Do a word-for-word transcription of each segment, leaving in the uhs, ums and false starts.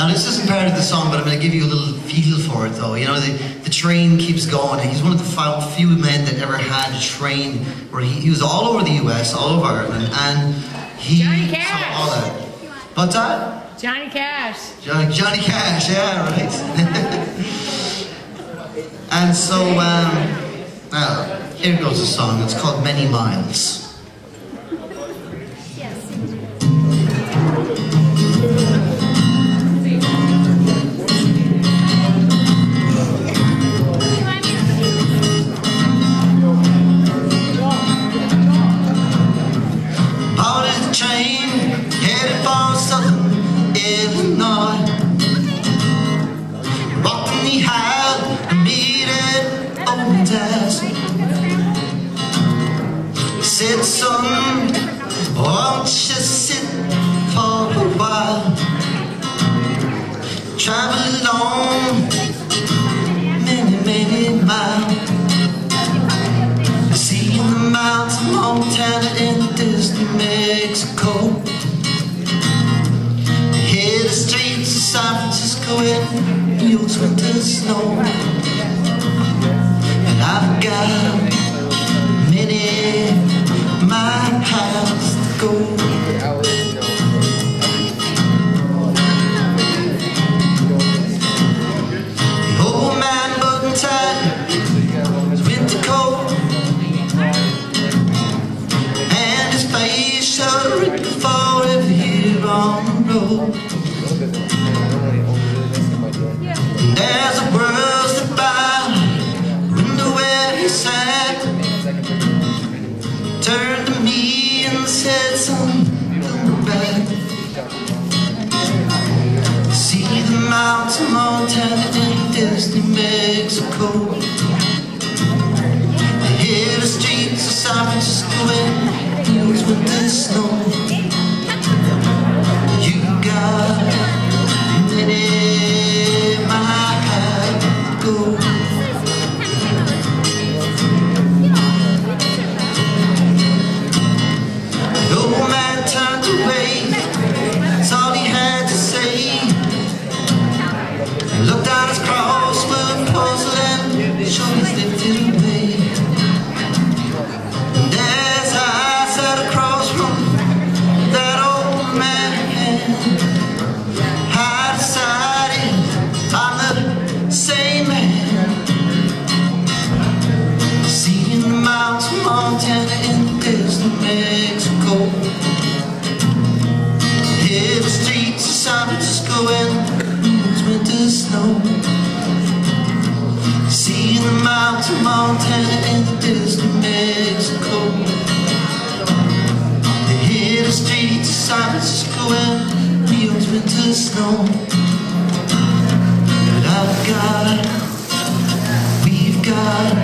Now this isn't part of the song, but I'm going to give you a little feel for it though. You know, the, the train keeps going. He's one of the few men that ever had a train where he, he was all over the U S, all over Ireland, and he Johnny Cash. saw all that. What's that? Johnny Cash. Johnny, Johnny Cash, yeah, right. And so, um, well, here goes a song. It's called Many Miles. Said, son, won't you sit for a while? Travel along many, many miles. Seeing the mountains of Montana and distant Mexico. Hear the streets of San Francisco in New winter snow. And I've got many miles to go. The old man button tied his winter coat, and his face showed written forever here on the road. And as the world slipped by, window where he sat, turned to me and said, son, don't go back. See the mountains of Montana and distant Mexico. I hear the streets of San Francisco and hills with the snow. You got many miles to go. Looked at his cross with a porcelain, shoulders lifted away. And as I sat across from that old man, I decided I'm the same man. Seeing the mountains of Montana in distant Mexico. Hear the streets of San Francisco and winter snow. Seeing the mountains of Montana and distant Mexico. They hear the streets of San Francisco and Rio's winter snow. But I've got, we've got,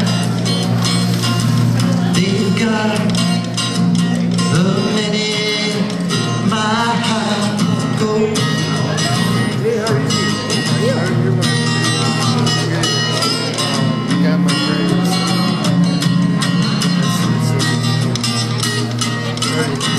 they've got a many miles to go. Got my friends.